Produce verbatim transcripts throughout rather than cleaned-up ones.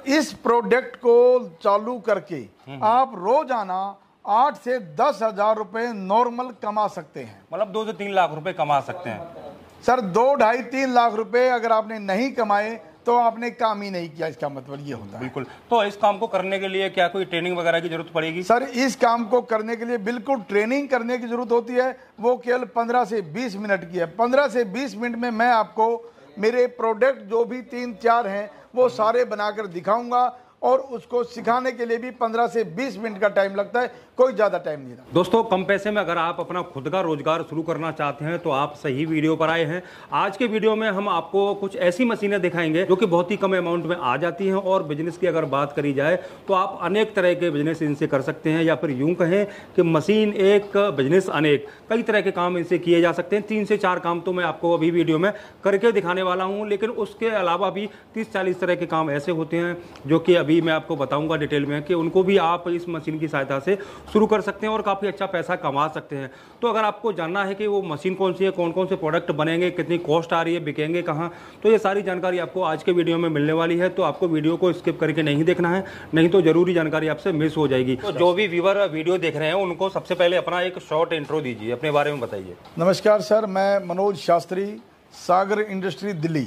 इस प्रोडक्ट को चालू करके आप रोजाना आठ से दस हजार रुपए नॉर्मल कमा सकते हैं। मतलब दो से तीन लाख रुपए कमा सकते हैं सर। दो ढाई तीन लाख रुपए अगर आपने नहीं कमाए तो आपने काम ही नहीं किया, इसका मतलब ये होता है। बिल्कुल। तो इस काम को करने के लिए क्या कोई ट्रेनिंग वगैरह की जरूरत पड़ेगी? सर इस काम को करने के लिए बिल्कुल ट्रेनिंग करने की जरूरत होती है। वो केवल पंद्रह से बीस मिनट की है। पंद्रह से बीस मिनट में मैं आपको मेरे प्रोडक्ट जो भी तीन चार हैं वो सारे बनाकर दिखाऊंगा, और उसको सिखाने के लिए भी पंद्रह से बीस मिनट का टाइम लगता है, कोई ज्यादा टाइम नहीं लगता। दोस्तों, कम पैसे में अगर आप अपना खुद का रोजगार शुरू करना चाहते हैं तो आप सही वीडियो पर आए हैं। आज के वीडियो में हम आपको कुछ ऐसी मशीनें दिखाएंगे जो कि बहुत ही कम अमाउंट में आ जाती हैं, और बिजनेस की अगर बात करी जाए तो आप अनेक तरह के बिजनेस इनसे कर सकते हैं, या फिर यूं कहें कि मशीन एक बिजनेस अनेक, कई तरह के काम इनसे किए जा सकते हैं। तीन से चार काम तो मैं आपको अभी वीडियो में करके दिखाने वाला हूँ, लेकिन उसके अलावा भी तीस चालीस तरह के काम ऐसे होते हैं जो कि अभी मैं आपको बताऊंगा डिटेल में, कि उनको भी आप इस मशीन की सहायता से शुरू कर सकते हैं और काफ़ी अच्छा पैसा कमा सकते हैं। तो अगर आपको जानना है कि वो मशीन कौन सी है, कौन कौन से प्रोडक्ट बनेंगे, कितनी कॉस्ट आ रही है, बिकेंगे कहाँ, तो ये सारी जानकारी आपको आज के वीडियो में मिलने वाली है। तो आपको वीडियो को स्किप करके नहीं देखना है, नहीं तो जरूरी जानकारी आपसे मिस हो जाएगी। तो जो भी व्यूअर वीडियो देख रहे हैं उनको सबसे पहले अपना एक शॉर्ट इंट्रो दीजिए, अपने बारे में बताइए। नमस्कार सर, मैं मनोज शास्त्री, सागर इंडस्ट्री दिल्ली।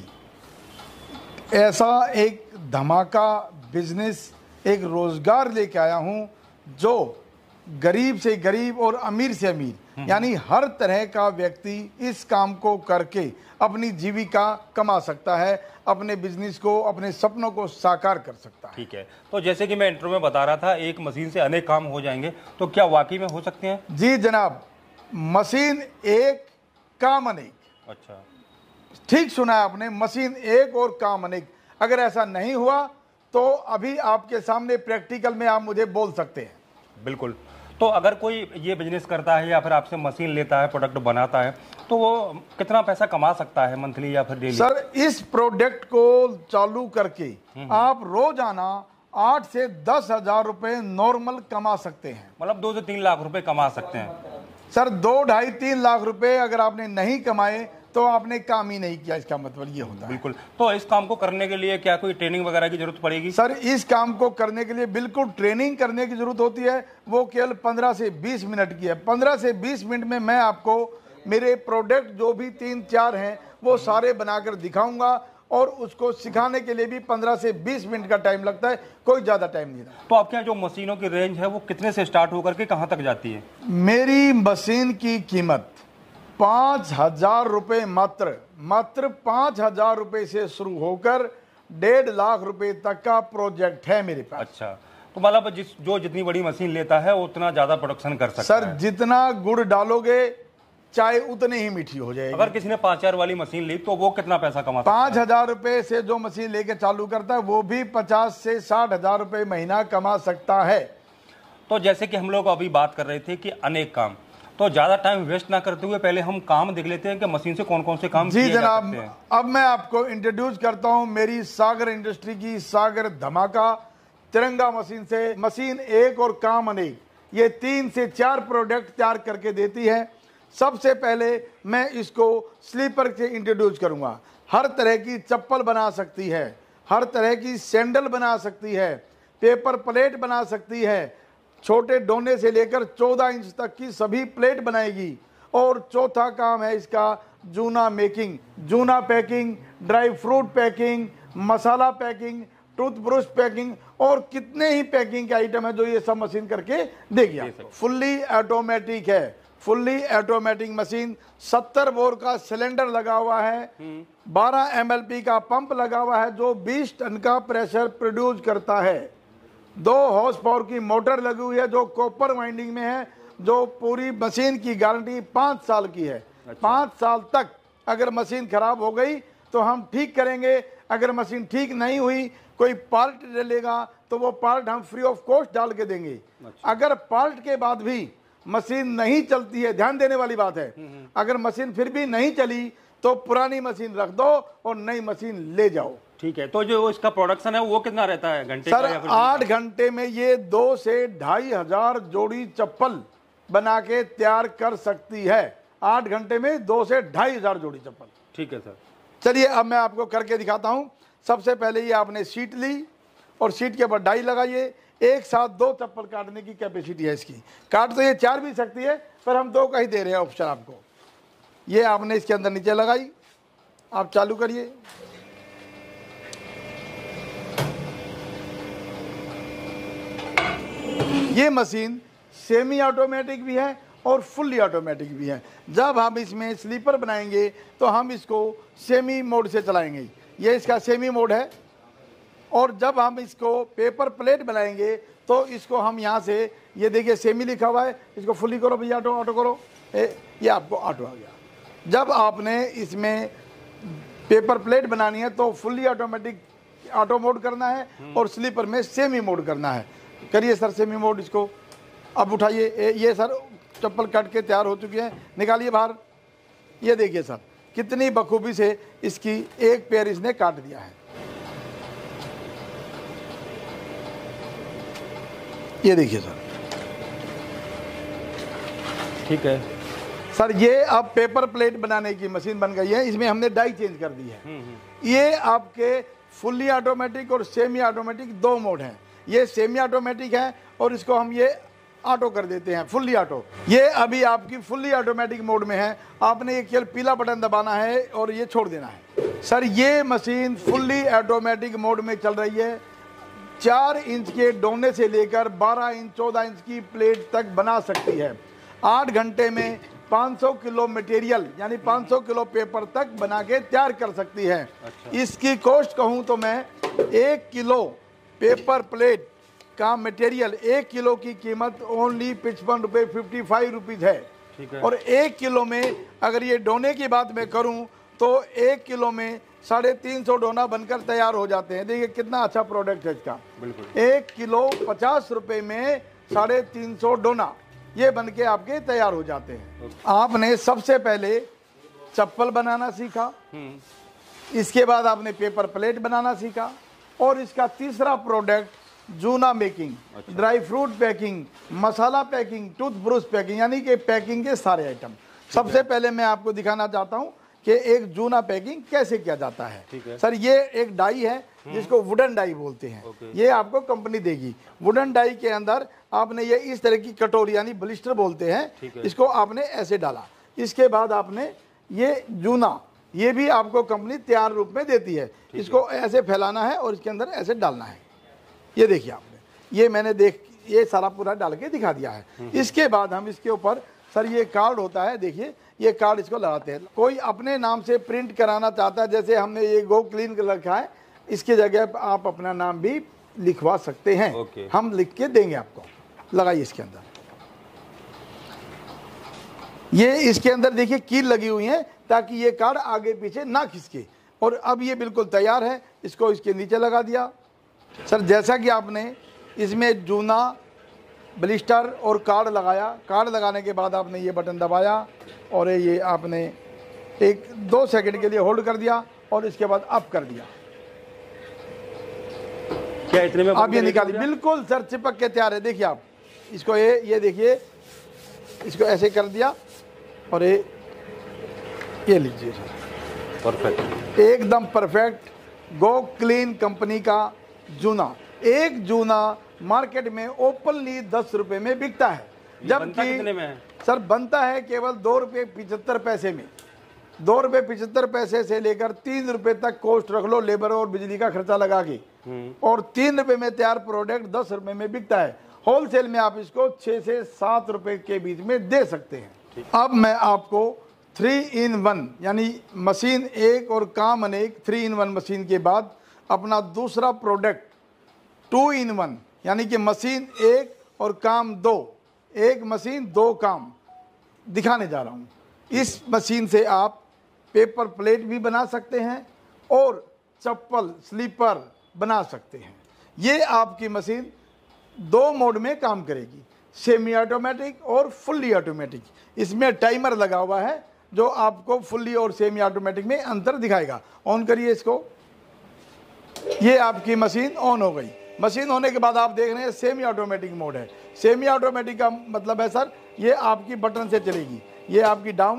ऐसा एक धमाका बिजनेस, एक रोजगार लेके आया हूं जो गरीब से गरीब और अमीर से अमीर, यानी हर तरह का व्यक्ति इस काम को करके अपनी जीविका कमा सकता है, अपने बिजनेस को, अपने सपनों को साकार कर सकता है। ठीक है। तो जैसे कि मैं इंट्रो में बता रहा था, एक मशीन से अनेक काम हो जाएंगे, तो क्या वाकई में हो सकते हैं? जी जनाब, मशीन एक काम अनेक। अच्छा, ठीक सुना है आपने, मशीन एक और काम अनेक। अगर ऐसा नहीं हुआ तो अभी आपके सामने प्रैक्टिकल में आप मुझे बोल सकते हैं। बिल्कुल। तो अगर कोई ये बिजनेस करता है या फिर आपसे मशीन लेता है, प्रोडक्ट बनाता है, तो वो कितना पैसा कमा सकता है मंथली या फिर डेली? सर इस प्रोडक्ट को चालू करके आप रोजाना आठ से दस हजार रुपए नॉर्मल कमा सकते हैं। मतलब दो से तीन लाख रुपए कमा सकते हैं। सर दो ढाई तीन लाख रुपए अगर आपने नहीं कमाए तो आपने काम ही नहीं किया, इसका मतलब ये होता है। बिल्कुल। तो इस काम को करने के लिए क्या कोई ट्रेनिंग वगैरह की जरूरत पड़ेगी? सर इस काम को करने के लिए बिल्कुल ट्रेनिंग करने की जरूरत होती है। वो केवल पंद्रह से बीस मिनट की है। पंद्रह से बीस मिनट में मैं आपको मेरे प्रोडक्ट जो भी तीन चार हैं वो सारे बनाकर दिखाऊंगा, और उसको सिखाने के लिए भी पंद्रह से बीस मिनट का टाइम लगता है, कोई ज्यादा टाइम नहीं लगता। तो आपके यहाँ जो मशीनों की रेंज है वो कितने से स्टार्ट होकर के कहाँ तक जाती है? मेरी मशीन की कीमत पांच हजार रुपए, मात्र मात्र पांच हजार रुपए से शुरू होकर डेढ़ लाख रुपए तक का प्रोजेक्ट है मेरे पास। अच्छा, तो मतलब जिस जो जितनी बड़ी मशीन लेता है उतना ज्यादा प्रोडक्शन कर सकता सर है। जितना गुड़ डालोगे चाय उतनी ही मीठी हो जाएगी। अगर किसी ने पांच हजार वाली मशीन ली तो वो कितना पैसा कमा सकता है? पांच हजार रुपए से जो मशीन लेके चालू करता है वो भी पचास से साठ हजार रुपए महीना कमा सकता है। तो जैसे कि हम लोग अभी बात कर रहे थे कि अनेक काम, तो ज्यादा टाइम वेस्ट ना करते हुए पहले हम काम देख लेते हैं कि मशीन से कौन कौन से काम जी किए जा जनाब, सकते हैं। अब मैं आपको इंट्रोड्यूस करता हूं मेरी सागर इंडस्ट्री की सागर धमाका तिरंगा मशीन से। मशीन एक और काम अनेक, ये तीन से चार प्रोडक्ट तैयार करके देती है। सबसे पहले मैं इसको स्लीपर से इंट्रोड्यूस करूंगा। हर तरह की चप्पल बना सकती है, हर तरह की सैंडल बना सकती है, पेपर प्लेट बना सकती है, छोटे डोने से लेकर चौदह इंच तक की सभी प्लेट बनाएगी। और चौथा काम है इसका जूना मेकिंग, जूना packing, dry fruit packing, masala packing, toothbrush packing, और कितने ही पैकिंग के आइटम है जो ये सब मशीन करके देगी। फुल्ली ऑटोमेटिक है, फुल्ली ऑटोमेटिक मशीन। सत्तर बोर का सिलेंडर लगा हुआ है, बारह एम एल पी का पंप लगा हुआ है जो बीस टन का प्रेशर प्रोड्यूस करता है। दो हॉर्स पावर की मोटर लगी हुई है जो कॉपर वाइंडिंग में है, जो पूरी मशीन की गारंटी पाँच साल की है। अच्छा। पाँच साल तक अगर मशीन खराब हो गई तो हम ठीक करेंगे। अगर मशीन ठीक नहीं हुई, कोई पार्ट डलेगा तो वो पार्ट हम फ्री ऑफ कॉस्ट डाल के देंगे। अच्छा। अगर पार्ट के बाद भी मशीन नहीं चलती है, ध्यान देने वाली बात है, अगर मशीन फिर भी नहीं चली तो पुरानी मशीन रख दो और नई मशीन ले जाओ। ठीक है। तो जो इसका प्रोडक्शन है वो कितना रहता है घंटे सर? का या फिर आठ घंटे में ये दो से ढाई हजार जोड़ी चप्पल बना के तैयार कर सकती है। आठ घंटे में दो से ढाई हजार जोड़ी चप्पल। ठीक है सर। चलिए अब मैं आपको करके दिखाता हूं। सबसे पहले ये आपने सीट ली, और सीट के ऊपर डाई लगाइए। एक साथ दो चप्पल काटने की कैपेसिटी है इसकी। काट तो ये चार भी सकती है, पर हम दो का ही दे रहे हैं ऑप्शन आपको। ये आपने इसके अंदर नीचे लगाई, आप चालू करिए। ये मशीन सेमी ऑटोमेटिक भी है और फुल्ली ऑटोमेटिक भी है। जब हम इसमें स्लीपर बनाएंगे तो हम इसको सेमी मोड से चलाएंगे। ये इसका सेमी मोड है। और जब हम इसको पेपर प्लेट बनाएंगे तो इसको हम यहाँ से, ये देखिए सेमी लिखा हुआ है, इसको फुल्ली करो भैया, ऑटो ऑटो करो, ए, ये आपको ऑटो आ गया। जब आपने इसमें पेपर प्लेट बनानी है तो फुल्ली ऑटोमेटिक ऑटो मोड करना है और स्लीपर में सेमी मोड करना है। करिए सर सेमी मोड इसको। अब उठाइए, ये सर चप्पल कट के तैयार हो चुकी है, निकालिए बाहर। ये देखिए सर कितनी बखूबी से इसकी एक पैर इसने काट दिया है। ये देखिए सर, ठीक है सर। ये अब पेपर प्लेट बनाने की मशीन बन गई है। इसमें हमने डाई चेंज कर दी है। ये आपके फुल्ली ऑटोमेटिक और सेमी ऑटोमेटिक दो मोड हैं। ये सेमी ऑटोमेटिक है और इसको हम ये ऑटो कर देते हैं, फुल्ली ऑटो। ये अभी आपकी फुल्ली ऑटोमेटिक मोड में है। आपने ये केवल पीला बटन दबाना है और ये छोड़ देना है। सर ये मशीन फुल्ली ऑटोमेटिक मोड में चल रही है। चार इंच के डोने से लेकर बारह इंच चौदह इंच की प्लेट तक बना सकती है। आठ घंटे में पाँच सौ किलो मटेरियल यानी पाँच सौ किलो पेपर तक बना के तैयार कर सकती है। अच्छा। इसकी कॉस्ट कहूँ तो मैं एक किलो पेपर प्लेट का मटेरियल, एक किलो की कीमत ओनली पचपन रुपये फिफ्टी फाइव रुपीज़ है। ठीक है। और एक किलो में अगर ये डोने की बात मैं करूं तो एक किलो में साढ़े तीन सौ डोना बनकर तैयार हो जाते हैं। देखिए कितना अच्छा प्रोडक्ट है इसका। बिल्कुल। एक किलो पचास रुपए में साढ़े तीन सौ डोना ये बन के आपके तैयार हो जाते हैं। आपने सबसे पहले चप्पल बनाना सीखा, इसके बाद आपने पेपर प्लेट बनाना सीखा और इसका तीसरा प्रोडक्ट जूना मेकिंग, अच्छा। Dry fruit packing, masala packing, toothbrush packing, यानी कि पैकिंग के सारे आइटम। सबसे पहले मैं आपको दिखाना चाहता हूं कि एक जूना पैकिंग कैसे किया जाता है, है। सर ये एक डाई है जिसको वुडन डाई बोलते हैं। ये आपको कंपनी देगी। वुडन डाई के अंदर आपने ये इस तरह की कटोरी यानी ब्लिस्टर बोलते हैं, इसको आपने ऐसे डाला। इसके बाद आपने ये जूना, ये भी आपको कंपनी तैयार रूप में देती है। इसको ऐसे फैलाना है और इसके अंदर ऐसे डालना है। ये देखिए आपने, ये मैंने देख ये सारा पूरा डाल के दिखा दिया है। इसके बाद हम इसके ऊपर सर ये कार्ड होता है, देखिए ये कार्ड इसको लगाते हैं। कोई अपने नाम से प्रिंट कराना चाहता है, जैसे हमने ये गो क्लीन कर रखा है, इसकी जगह आप अपना नाम भी लिखवा सकते हैं। okay. हम लिख के देंगे आपको। लगाइए इसके अंदर, ये इसके अंदर देखिए कील लगी हुई है ताकि ये कार्ड आगे पीछे ना खिसके। और अब ये बिल्कुल तैयार है। इसको इसके नीचे लगा दिया। सर जैसा कि आपने इसमें जूना, ब्लिस्टर और कार्ड लगाया, कार्ड लगाने के बाद आपने ये बटन दबाया और ये आपने एक दो सेकंड के लिए होल्ड कर दिया और इसके बाद अप कर दिया। क्या इतने में आप ये निकालिए, बिल्कुल सर चिपक के तैयार है। देखिए आप इसको, ये ये देखिए इसको ऐसे कर दिया और ये ये लीजिए सर, परफेक्ट, एकदम परफेक्ट गो क्लीन कंपनी का जूना। एक जूना मार्केट में ओपनली दस रुपए में बिकता है, जबकि सर बनता है केवल दो रुपये पिछहत्तर पैसे में। दो रुपये पिछहत्तर पैसे से लेकर तीन रुपए तक कॉस्ट रख लो, लेबर और बिजली का खर्चा लगा के, और तीन रुपए में तैयार प्रोडक्ट दस रुपए में बिकता है। होलसेल में आप इसको छह से सात रुपए के बीच में दे सकते हैं। अब मैं आपको थ्री इन वन यानी मशीन एक और काम अनेक, थ्री इन वन मशीन के बाद अपना दूसरा प्रोडक्ट टू इन वन यानी कि मशीन एक और काम दो, एक मशीन दो काम दिखाने जा रहा हूँ। इस मशीन से आप पेपर प्लेट भी बना सकते हैं और चप्पल स्लीपर बना सकते हैं। ये आपकी मशीन दो मोड में काम करेगी, सेमी ऑटोमेटिक और फुल्ली ऑटोमेटिक। इसमें टाइमर लगा हुआ है जो आपको फुल्ली और सेमी ऑटोमेटिक में अंतर दिखाएगा। ऑन करिए इसको, ये आपकी मशीन ऑन हो गई। मशीन होने के बाद आप देख रहे हैं सेमी ऑटोमेटिक मोड है। सेमी ऑटोमेटिक का मतलब है सर ये आपकी बटन से चलेगी, ये आपकी डाउन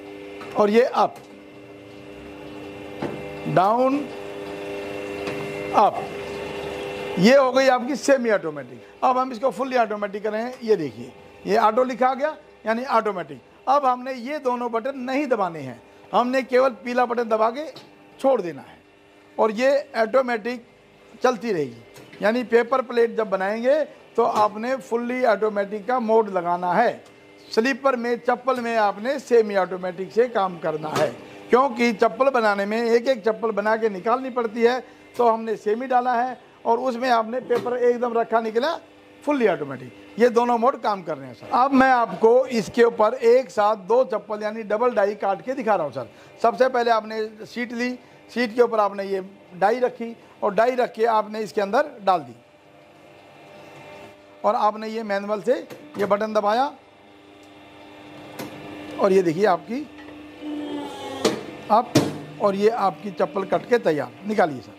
और ये अप, डाउन अब ये हो गई आपकी सेमी ऑटोमेटिक। अब हम इसको फुल्ली ऑटोमेटिक करें। ये देखिए ये ऑटो लिखा गया यानी ऑटोमेटिक। अब हमने ये दोनों बटन नहीं दबाने हैं, हमने केवल पीला बटन दबा के छोड़ देना है और ये ऑटोमेटिक चलती रहेगी। यानी पेपर प्लेट जब बनाएंगे तो आपने फुल्ली ऑटोमेटिक का मोड लगाना है। स्लीपर में, चप्पल में आपने सेमी ऑटोमेटिक से काम करना है, क्योंकि चप्पल बनाने में एक एक चप्पल बना के निकालनी पड़ती है। तो हमने सेमी डाला है और उसमें आपने पेपर एकदम रखा, निकला फुल्ली ऑटोमेटिक। ये दोनों मोड काम कर रहे हैं सर। अब मैं आपको इसके ऊपर एक साथ दो चप्पल यानी डबल डाई काट के दिखा रहा हूँ सर। सबसे पहले आपने सीट ली, सीट के ऊपर आपने ये डाई रखी और डाई रख के आपने इसके अंदर डाल दी और आपने ये मैनुअल से ये बटन दबाया और ये देखिए आपकी आप और ये आपकी चप्पल कट के तैयार। निकालिए सर,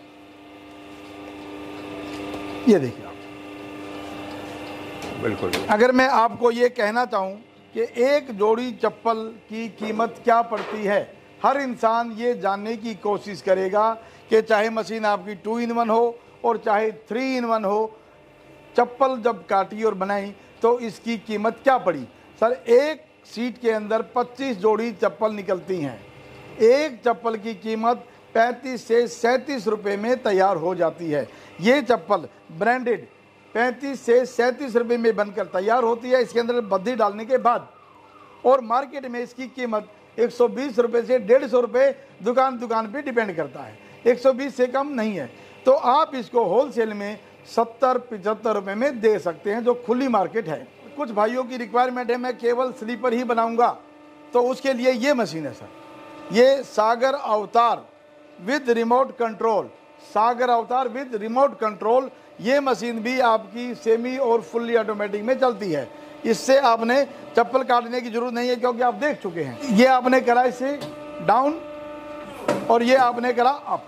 ये देखिए आप। बिल्कुल। अगर मैं आपको ये कहना चाहूँ कि एक जोड़ी चप्पल की कीमत क्या पड़ती है, हर इंसान ये जानने की कोशिश करेगा कि चाहे मशीन आपकी टू इन वन हो और चाहे थ्री इन वन हो, चप्पल जब काटी और बनाई तो इसकी कीमत क्या पड़ी। सर एक सीट के अंदर पच्चीस जोड़ी चप्पल निकलती हैं। एक चप्पल की कीमत पैंतीस से सैंतीस रुपये में तैयार हो जाती है। ये चप्पल ब्रांडेड पैंतीस से सैंतीस रुपये में बनकर तैयार होती है इसके अंदर बद्धी डालने के बाद, और मार्केट में इसकी कीमत एक सौ बीस रुपये से डेढ़ सौ रुपये दुकान दुकान पे डिपेंड करता है, एक सौ बीस से कम नहीं है। तो आप इसको होलसेल में सत्तर पचहत्तर रुपये में दे सकते हैं, जो खुली मार्केट है। कुछ भाइयों की रिक्वायरमेंट है मैं केवल स्लीपर ही बनाऊंगा, तो उसके लिए ये मशीन है सर, ये सागर Avatar with remote control. Sagar Avatar with remote control ये मशीन भी आपकी सेमी और फुल्ली ऑटोमेटिक में चलती है। इससे आपने चप्पल काटने की जरूरत नहीं है, क्योंकि आप देख चुके हैं। ये आपने करा इससे डाउन और ये आपने करा अप।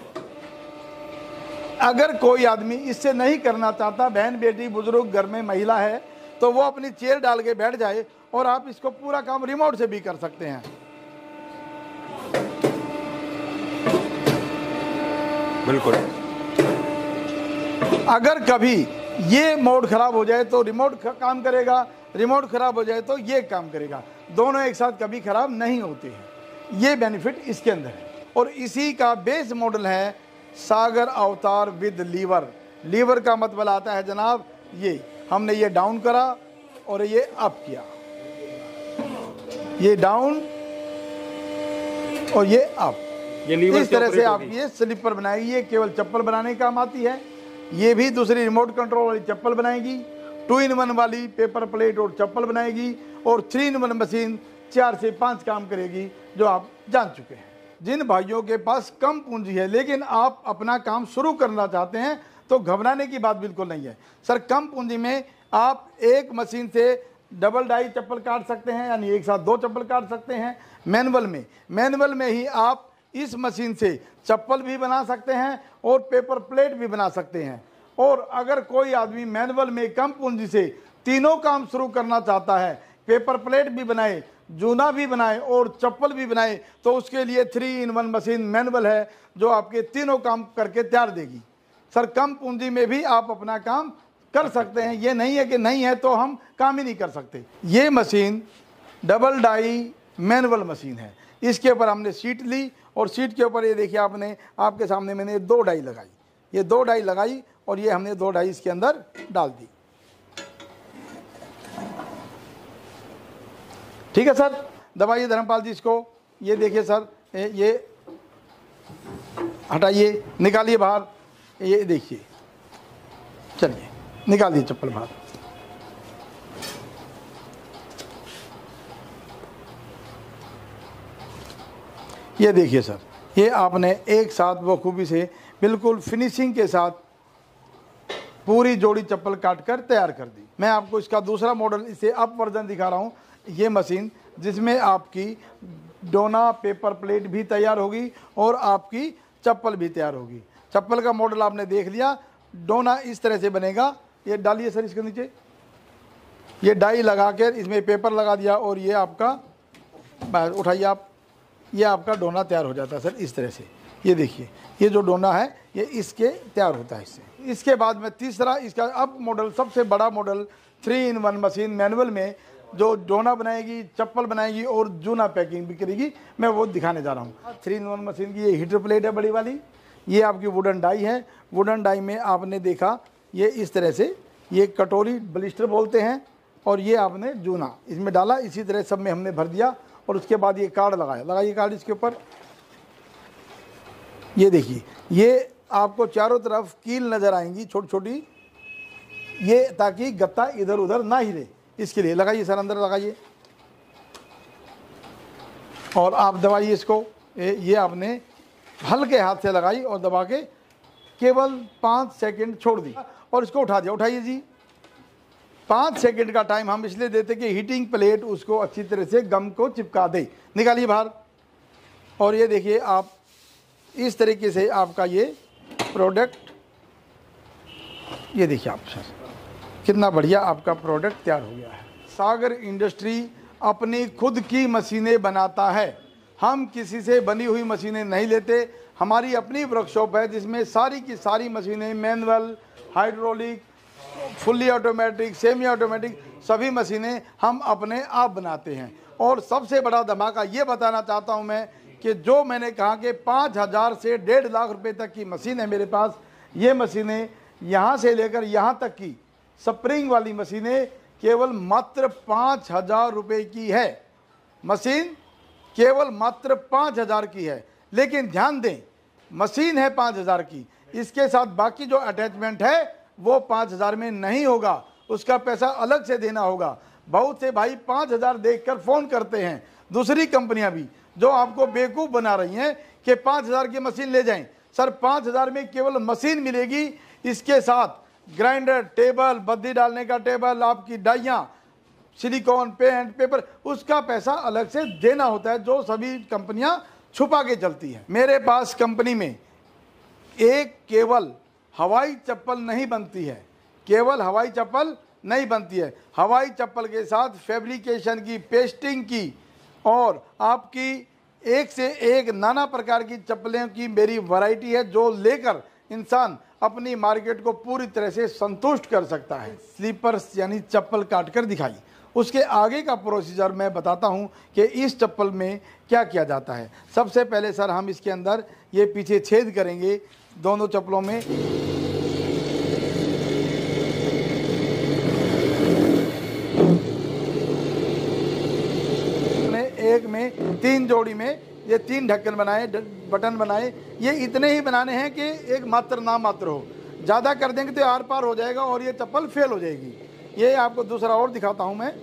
अगर कोई आदमी इससे नहीं करना चाहता, बहन बेटी बुजुर्ग घर में महिला है, तो वो अपनी चेयर डाल के बैठ जाए और आप इसको पूरा काम रिमोट से भी कर सकते हैं। बिल्कुल। अगर कभी ये मोड खराब हो जाए तो रिमोट काम करेगा, रिमोट खराब हो जाए तो ये काम करेगा, दोनों एक साथ कभी खराब नहीं होते हैं। ये बेनिफिट इसके अंदर है। और इसी का बेस मॉडल है सागर अवतार विद लीवर। लीवर का मतलब आता है जनाब, ये हमने ये डाउन करा और ये अप किया, ये डाउन और ये अप। ये लीवर इस तरह से आप ये स्लीपर बनाएगी। ये केवल चप्पल बनाने का काम आती है। ये भी दूसरी रिमोट कंट्रोल वाली चप्पल बनाएगी, टू इन वन वाली पेपर प्लेट और चप्पल बनाएगी, और थ्री इन वन मशीन चार से पाँच काम करेगी, जो आप जान चुके हैं। जिन भाइयों के पास कम पूंजी है लेकिन आप अपना काम शुरू करना चाहते हैं, तो घबराने की बात बिल्कुल नहीं है सर। कम पूंजी में आप एक मशीन से डबल डाई चप्पल काट सकते हैं, यानी एक साथ दो चप्पल काट सकते हैं। मैनुअल में मैनुअल में ही आप इस मशीन से चप्पल भी बना सकते हैं और पेपर प्लेट भी बना सकते हैं। और अगर कोई आदमी मैनुअल में कम पूंजी से तीनों काम शुरू करना चाहता है, पेपर प्लेट भी बनाए, जूना भी बनाए और चप्पल भी बनाए, तो उसके लिए three in one machine manual है, जो आपके तीनों काम करके तैयार देगी। सर कम पूंजी में भी आप अपना काम कर सकते हैं, ये नहीं है कि नहीं है तो हम काम ही नहीं कर सकते। ये machine double die manual machine है। इसके ऊपर हमने सीट ली और सीट के ऊपर ये देखिए आपने, आपके सामने मैंने दो डाई लगाई, ये दो डाई लगाई और ये हमने दो डाई इसके अंदर डाल दी। ठीक है सर, दबाइए धर्मपाल जी इसको। ये देखिए सर, ये हटाइए, निकालिए बाहर। ये देखिए, चलिए निकालिए चप्पल बाहर। ये देखिए सर, ये आपने एक साथ बखूबी से बिल्कुल फिनिशिंग के साथ पूरी जोड़ी चप्पल काट कर तैयार कर दी। मैं आपको इसका दूसरा मॉडल, इसे अप वर्जन दिखा रहा हूँ। ये मशीन जिसमें आपकी डोना पेपर प्लेट भी तैयार होगी और आपकी चप्पल भी तैयार होगी। चप्पल का मॉडल आपने देख लिया, डोना इस तरह से बनेगा। ये डालिए सर इसके नीचे, ये डाई लगा कर इसमें पेपर लगा दिया और ये आपका उठाइए आप, ये आपका डोना तैयार हो जाता है सर इस तरह से। ये देखिए, ये जो डोना है ये इसके तैयार होता है इससे। इसके बाद में तीसरा इसका अब मॉडल, सबसे बड़ा model three in one machine manual में जो डोना बनाएगी, चप्पल बनाएगी और जूना पैकिंग भी करेगी, मैं वो दिखाने जा रहा हूँ। थ्री इन वन मशीन की ये हीटर प्लेट है बड़ी वाली, ये आपकी वुडन डाई है। वुडन डाई में आपने देखा ये इस तरह से, ये कटोरी ब्लिस्टर बोलते हैं, और ये आपने जूना इसमें डाला, इसी तरह सब में हमने भर दिया। और उसके बाद ये कार्ड लगाया, लगाइए कार्ड इसके ऊपर। ये देखिए, ये आपको चारों तरफ कील नज़र आएंगी छोटी छोटी, ये ताकि गत्ता इधर उधर ना हिले, इसके लिए लगाइए सर, अंदर लगाइए और आप दबाइए इसको। ये आपने हल्के हाथ से लगाई और दबा के केवल पाँच सेकंड छोड़ दी और इसको उठा दिया। उठाइए जी। पाँच सेकंड का टाइम हम इसलिए देते कि हीटिंग प्लेट उसको अच्छी तरह से गम को चिपका दे। निकालिए बाहर। और ये देखिए आप, इस तरीके से आपका ये प्रोडक्ट, ये देखिए आप सर कितना बढ़िया आपका प्रोडक्ट तैयार हो गया है। सागर इंडस्ट्री अपनी खुद की मशीनें बनाता है, हम किसी से बनी हुई मशीनें नहीं लेते। हमारी अपनी वर्कशॉप है जिसमें सारी की सारी मशीनें, manual, hydraulic, fully automatic, semi automatic, सभी मशीनें हम अपने आप बनाते हैं। और सबसे बड़ा धमाका ये बताना चाहता हूं मैं कि जो मैंने कहा कि पाँच हज़ार से डेढ़ लाख रुपए तक की मशीन है मेरे पास, ये मशीनें यहाँ से लेकर यहाँ तक की स्प्रिंग वाली मशीनें केवल मात्र पाँच हज़ार रुपये की है। मशीन केवल मात्र पाँच हज़ार की है, लेकिन ध्यान दें मशीन है पाँच हज़ार की, इसके साथ बाकी जो अटैचमेंट है वो पाँच हज़ार में नहीं होगा, उसका पैसा अलग से देना होगा। बहुत से भाई पाँच हज़ार देखकर फ़ोन करते हैं, दूसरी कंपनियां भी जो आपको बेवकूफ़ बना रही हैं कि पाँच हज़ार की मशीन ले जाएं। सर पाँच हज़ार में केवल मशीन मिलेगी, इसके साथ ग्राइंडर, टेबल, बद्दी डालने का टेबल, आपकी डाइयाँ, सिलिकॉन, पेंट, पेपर, उसका पैसा अलग से देना होता है, जो सभी कंपनियां छुपा के चलती हैं। मेरे पास कंपनी में एक केवल हवाई चप्पल नहीं बनती है, केवल हवाई चप्पल नहीं बनती है, हवाई चप्पल के साथ फैब्रिकेशन की, पेस्टिंग की और आपकी एक से एक नाना प्रकार की चप्पलें की मेरी वैरायटी है, जो लेकर इंसान अपनी मार्केट को पूरी तरह से संतुष्ट कर सकता है। स्लीपर्स यानी चप्पल काट कर दिखाई, उसके आगे का प्रोसीजर मैं बताता हूं कि इस चप्पल में क्या किया जाता है। सबसे पहले सर हम इसके अंदर ये पीछे छेद करेंगे दोनों चप्पलों में। एक में तीन जोड़ी में ये तीन ढक्कन बनाए, बटन बनाए। ये इतने ही बनाने हैं कि एक मात्र ना मात्र हो, ज़्यादा कर देंगे तो आर पार हो जाएगा और ये चप्पल फेल हो जाएगी। ये आपको दूसरा और दिखाता हूं मैं।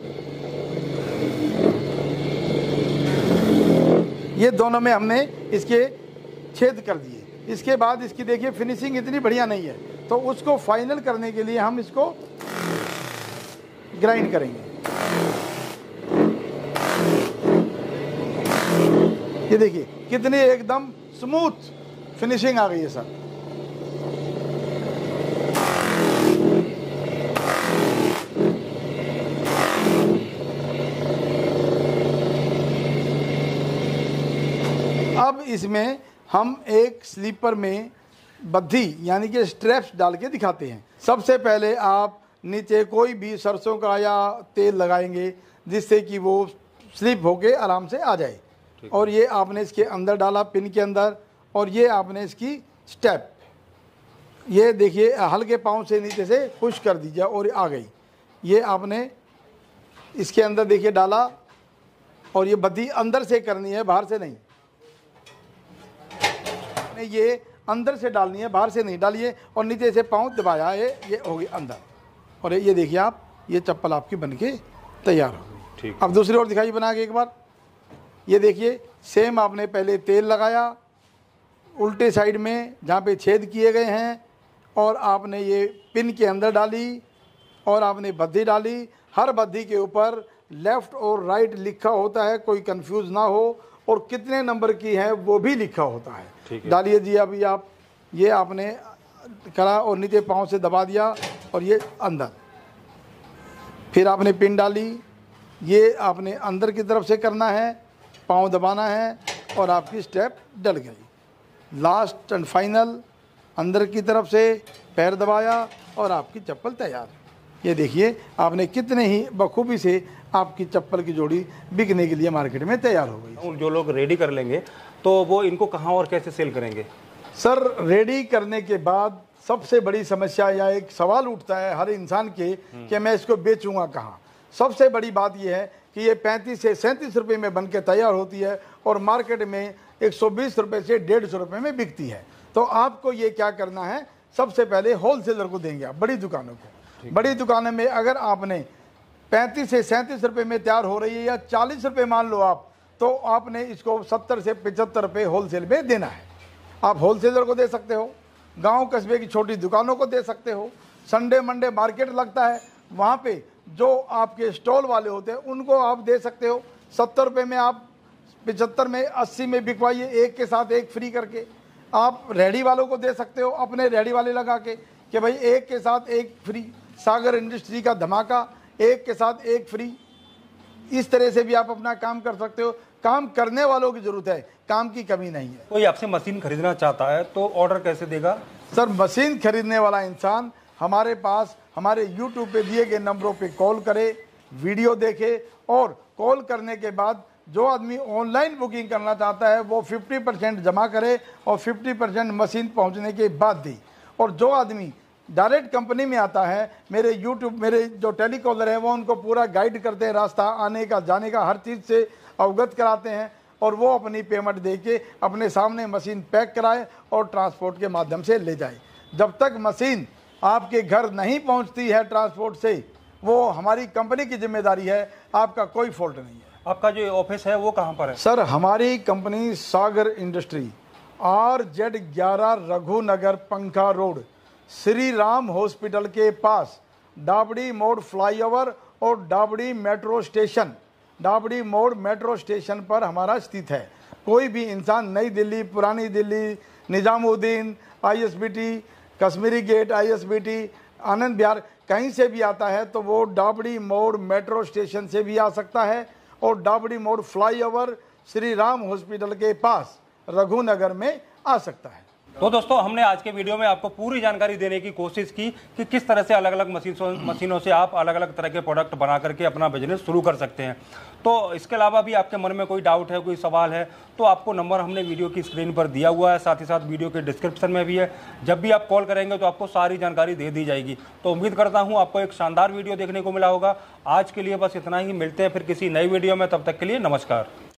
ये दोनों में हमने इसके छेद कर दिए। इसके बाद इसकी देखिए फिनिशिंग इतनी बढ़िया नहीं है, तो उसको फाइनल करने के लिए हम इसको ग्राइंड करेंगे। ये देखिए कितनी एकदम स्मूथ फिनिशिंग आ गई है सर। अब इसमें हम एक स्लीपर में बद्धी यानी कि स्ट्रैप्स डाल के दिखाते हैं। सबसे पहले आप नीचे कोई भी सरसों का या तेल लगाएंगे जिससे कि वो स्लिप होके आराम से आ जाए। और ये आपने इसके अंदर डाला पिन के अंदर, और ये आपने इसकी स्टेप, ये देखिए हल्के पाँव से नीचे से पुश कर दीजिए और आ गई। ये आपने इसके अंदर देखिए डाला, और ये बद्धी अंदर से करनी है, बाहर से नहीं। ये अंदर से डालनी है, बाहर से नहीं डालिए। और नीचे से पाँव दबाया, ये ये हो गई अंदर। और ये देखिए आप, ये चप्पल आपकी बनके तैयार हो गई। ठीक। अब दूसरी ओर दिखाइए बना के एक बार। ये देखिए सेम आपने पहले तेल लगाया उल्टे साइड में जहाँ पे छेद किए गए हैं, और आपने ये पिन के अंदर डाली और आपने बद्धी डाली। हर बद्धी के ऊपर लेफ़्ट और राइट लिखा होता है, कोई कंफ्यूज ना हो, और कितने नंबर की है वो भी लिखा होता है। डालिए जी अभी आप। ये आपने करा और नीचे पाँव से दबा दिया और ये अंदर, फिर आपने पिन डाली। ये आपने अंदर की तरफ से करना है, पाँव दबाना है और आपकी स्टेप डल गई। लास्ट एंड फाइनल, अंदर की तरफ से पैर दबाया और आपकी चप्पल तैयार। ये देखिए आपने कितने ही बखूबी से आपकी चप्पल की जोड़ी बिकने के लिए मार्केट में तैयार हो गई। जो लोग रेडी कर लेंगे तो वो इनको कहाँ और कैसे सेल करेंगे? सर, रेडी करने के बाद सबसे बड़ी समस्या या एक सवाल उठता है हर इंसान के कि मैं इसको बेचूंगा कहाँ। सबसे बड़ी बात यह है कि ये पैंतीस से सैंतीस रुपये में बन के तैयार होती है और मार्केट में एक सौ बीस रुपये से डेढ़ सौ रुपये में बिकती है। तो आपको ये क्या करना है, सबसे पहले होलसेलर को देंगे आप, बड़ी दुकानों को। बड़ी दुकानों में अगर आपने पैंतीस से सैंतीस रुपये में तैयार हो रही है या चालीस रुपये मान लो आप, तो आपने इसको सत्तर से पचहत्तर रुपये होलसेल में देना है। आप होलसेलर को दे सकते हो, गांव कस्बे की छोटी दुकानों को दे सकते हो। संडे मंडे मार्केट लगता है, वहाँ पे जो आपके स्टॉल वाले होते हैं उनको आप दे सकते हो। सत्तर रुपये में आप पचहत्तर में अस्सी में बिकवाइए, एक के साथ एक फ्री करके। आप रेडी वालों को दे सकते हो, अपने रेडी वाले लगा के कि भाई एक के साथ एक फ्री, सागर इंडस्ट्री का धमाका, एक के साथ एक फ्री। इस तरह से भी आप अपना काम कर सकते हो। काम करने वालों की जरूरत है, काम की कमी नहीं है। कोई आपसे मशीन खरीदना चाहता है तो ऑर्डर कैसे देगा? सर, मशीन खरीदने वाला इंसान हमारे पास हमारे यूट्यूब पे दिए गए नंबरों पे कॉल करे, वीडियो देखे और कॉल करने के बाद जो आदमी ऑनलाइन बुकिंग करना चाहता है वो पचास परसेंट जमा करे और पचास परसेंट मशीन पहुंचने के बाद दे। और जो आदमी डायरेक्ट कंपनी में आता है, मेरे यूट्यूब मेरे जो टेलीकॉलर है वो उनको पूरा गाइड करते हैं, रास्ता आने का जाने का हर चीज़ से अवगत कराते हैं और वो अपनी पेमेंट दे के अपने सामने मशीन पैक कराए और ट्रांसपोर्ट के माध्यम से ले जाए। जब तक मशीन आपके घर नहीं पहुंचती है ट्रांसपोर्ट से, वो हमारी कंपनी की जिम्मेदारी है, आपका कोई फॉल्ट नहीं है। आपका जो ऑफिस है वो कहाँ पर है? सर, हमारी company Sagar industry R Z ग्यारह रघुनगर पंखा रोड, श्री राम हॉस्पिटल के पास, डाबड़ी मोड़ फ्लाईओवर और डाबड़ी मेट्रो स्टेशन, डाबड़ी मोड़ मेट्रो स्टेशन पर हमारा स्थित है। कोई भी इंसान Nai Delhi, Purani Delhi, Nizamuddin, ISBT, Kashmiri gate, ISBT, Anand Vihar कहीं से भी आता है तो वो डाबड़ी मोड़ मेट्रो स्टेशन से भी आ सकता है और डाबड़ी मोड़ फ्लाईओवर श्री राम हॉस्पिटल के पास रघुनगर में आ सकता है। तो दोस्तों, हमने आज के वीडियो में आपको पूरी जानकारी देने की कोशिश की कि किस तरह से अलग अलग मशीनों मशीनों से आप अलग अलग तरह के प्रोडक्ट बना करके अपना बिजनेस शुरू कर सकते हैं। तो इसके अलावा भी आपके मन में कोई डाउट है, कोई सवाल है, तो आपको नंबर हमने वीडियो की स्क्रीन पर दिया हुआ है, साथ ही साथ वीडियो के डिस्क्रिप्शन में भी है। जब भी आप कॉल करेंगे तो आपको सारी जानकारी दे दी जाएगी। तो उम्मीद करता हूँ आपको एक शानदार वीडियो देखने को मिला होगा। आज के लिए बस इतना ही, मिलते हैं फिर किसी नई वीडियो में, तब तक के लिए नमस्कार।